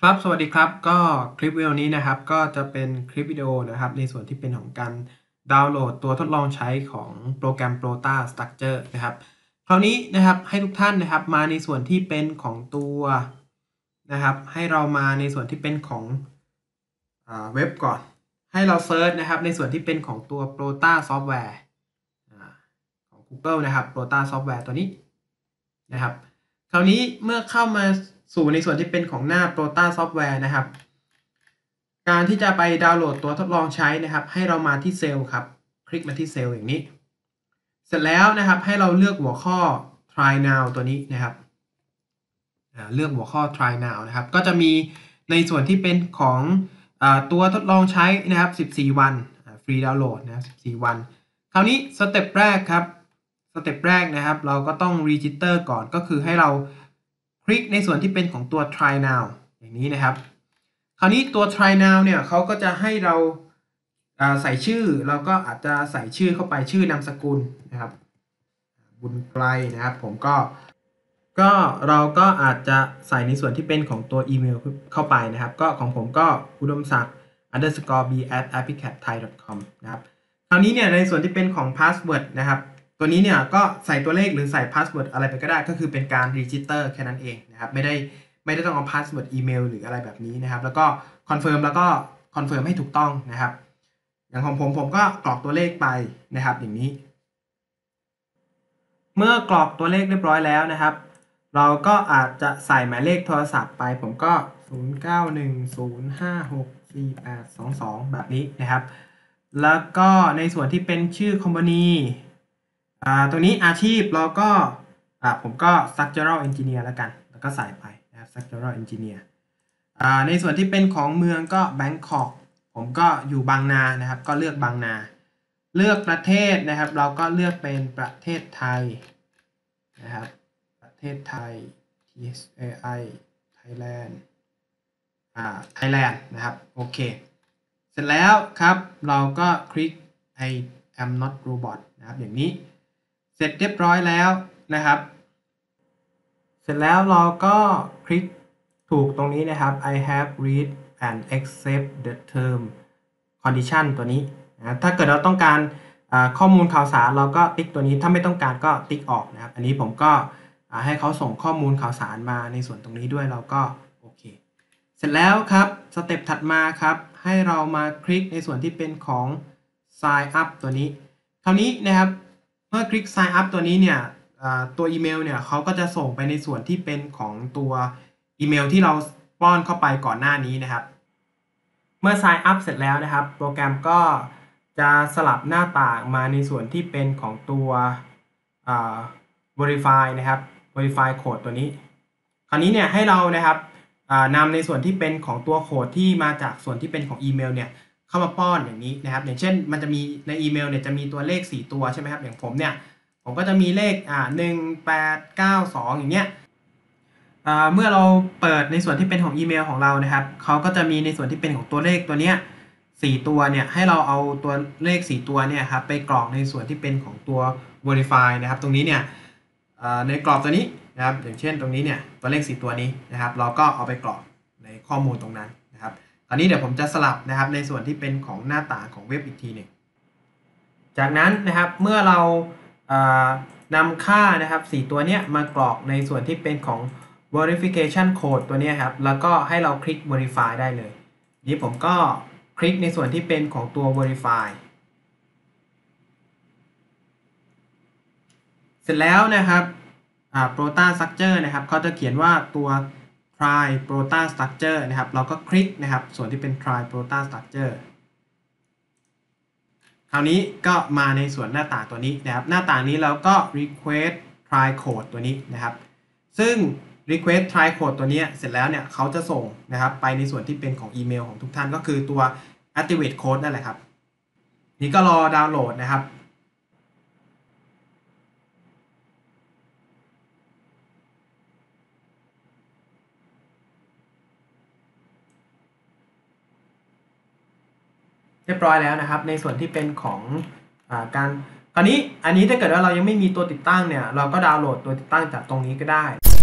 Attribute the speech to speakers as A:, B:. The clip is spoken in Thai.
A: ครับสวัสดีครับก็คลิปวิดีโอนี้นะครับก็จะเป็นคลิปวิดีโอนะครับในส่วนที่เป็นของการดาวน์โหลดตัวทดลองใช้ของโปรแกรม Prota Structure นะครับคราวนี้นะครับให้ทุกท่านนะครับมาในส่วนที่เป็นของตัวนะครับให้เรามาในส่วนที่เป็นของเว็บก่อนให้เราเซิร์ชนะครับในส่วนที่เป็นของตัว Prota Software ของ Google นะครับ Prota Software ตัวนี้นะครับคราวนี้เมื่อเข้ามาสู่ในส่วนที่เป็นของหน้า Prota Software นะครับการที่จะไปดาวน์โหลดตัวทดลองใช้นะครับให้เรามาที่เซลล์ครับคลิกมาที่เซลล์อย่างนี้เสร็จแล้วนะครับให้เราเลือกหัวข้อ try now ตัวนี้นะครับเลือกหัวข้อ try now นะครับก็จะมีในส่วนที่เป็นของตัวทดลองใช้นะครับ14 วันฟรีดาวน์โหลดนะครับ14 วันคราวนี้สเต็ปแรกครับสเต็ปแรกนะครับเราก็ต้อง register ก่อนก็คือให้เราคลิกในส่วนที่เป็นของตัว try now อย่างนี้นะครับคราวนี้ตัว try now เนี่ยเขาก็จะให้เราใส่ชื่อเราก็อาจจะใส่ชื่อเข้าไปชื่อนามสกุลนะครับบุญไกลนะครับผมก็เราก็อาจจะใส่ในส่วนที่เป็นของตัวอีเมลเข้าไปนะครับก็ของผมก็อุดมศักดิ์ _b@appycat.thai.com นะครับคราวนี้เนี่ยในส่วนที่เป็นของ password นะครับตัวนี้เนี่ยก็ใส่ตัวเลขหรือใส่ password อะไรไปก็ได้ก็คือเป็นการ register แค่นั้นเองนะครับไม่ได้ต้องเอา password อีเมลหรืออะไรแบบนี้นะครับแล้วก็ confirm ให้ถูกต้องนะครับอย่างของผมก็กรอกตัวเลขไปนะครับอย่างนี้เมื่อกรอกตัวเลขเรียบร้อยแล้วนะครับเราก็อาจจะใส่หมายเลขโทรศัพท์ไปผมก็0910564822แบบนี้นะครับแล้วก็ในส่วนที่เป็นชื่อคอมพานีตัวนี้อาชีพเราก็ผมก็ structural engineer แล้วกันแล้วก็ใส่ไปนะครับ structural engineer ในส่วนที่เป็นของเมืองก็ Bangkok ผมก็อยู่บางนานะครับก็เลือกบางนาเลือกประเทศนะครับเราก็เลือกเป็นประเทศไทยนะครับประเทศไทย THAI Thailand Thailand นะครับโอเคเสร็จแล้วครับเราก็คลิก I am not robot นะครับอย่างนี้เสร็จเรียบร้อยแล้วนะครับเสร็จแล้วเราก็คลิกถูกตรงนี้นะครับ I have read and accept the term condition ตัวนี้นะถ้าเกิดเราต้องการข้อมูลข่าวสารเราก็ติ๊กตัวนี้ถ้าไม่ต้องการก็ติ๊กออกนะครับอันนี้ผมก็ให้เขาส่งข้อมูลข่าวสารมาในส่วนตรงนี้ด้วยเราก็โอเคเสร็จแล้วครับสเต็ปถัดมาครับให้เรามาคลิกในส่วนที่เป็นของ sign up ตัวนี้คราวนี้นะครับเมื่อคลิก sign up ตัวนี้เนี่ยตัวอีเมลเนี่ยเขาก็จะส่งไปในส่วนที่เป็นของตัวอีเมลที่เราป้อนเข้าไปก่อนหน้านี้นะครับเมื่อ sign up เสร็จแล้วนะครับโปรแกรมก็จะสลับหน้าต่างมาในส่วนที่เป็นของตัว verify นะครับ verify code ตัวนี้คราวนี้เนี่ยให้เรานะครับนำในส่วนที่เป็นของตัวโค้ดที่มาจากส่วนที่เป็นของอีเมลเนี่ยเข้ามาป้อนอย่างนี้นะครับอย่างเช่นมันจะมีในอีเมลเนี่ยจะมีตัวเลข4ตัวใช่ไหมครับอย่างผมเนี่ยผมก็จะมีเลข1892อย่างเงี้ยเมื่อเราเปิดในส่วนที่เป็นของอีเมลของเรานะครับเขาก็จะมีในส่วนที่เป็นของตัวเลขตัวเนี้ย4ตัวเนี่ยให้เราเอาตัวเลข4ตัวเนี่ยครับไปกรอกในส่วนที่เป็นของตัว verify นะครับตรงนี้เนี่ยในกรอบตัวนี้นะครับอย่างเช่นตรงนี้เนี่ยตัวเลข4ตัวนี้นะครับเราก็เอาไปกรอกในข้อมูลตรงนั้นนะครับคราวนี้เดี๋ยวผมจะสลับนะครับในส่วนที่เป็นของหน้าต่างของเว็บอีกทีหนึ่งจากนั้นนะครับเมื่อเรานำค่านะครับ4ตัวเนี้ยมากรอกในส่วนที่เป็นของ verification code ตัวนี้ครับแล้วก็ให้เราคลิก verify ได้เลยนี้ผมก็คลิกในส่วนที่เป็นของตัว verify เสร็จแล้วนะครับProta Structure นะครับเขาจะเขียนว่าตัว try Prota Structure นะครับเราก็คลิกนะครับส่วนที่เป็น try Prota Structure คราวนี้ก็มาในส่วนหน้าต่างตัวนี้นะครับหน้าต่างนี้เราก็ request try code ตัวนี้นะครับซึ่ง request try code ตัวนี้เสร็จแล้วเนี่ยเขาจะส่งนะครับไปในส่วนที่เป็นของอีเมลของทุกท่านก็คือตัว activate code นั่นแหละครับนี่ก็รอดาวน์โหลดนะครับเรียบร้อยแล้วนะครับในส่วนที่เป็นของการตอนนี้อันนี้ถ้าเกิดว่าเรายังไม่มีตัวติดตั้งเนี่ยเราก็ดาวน์โหลดตัวติดตั้งจากตรงนี้ก็ได้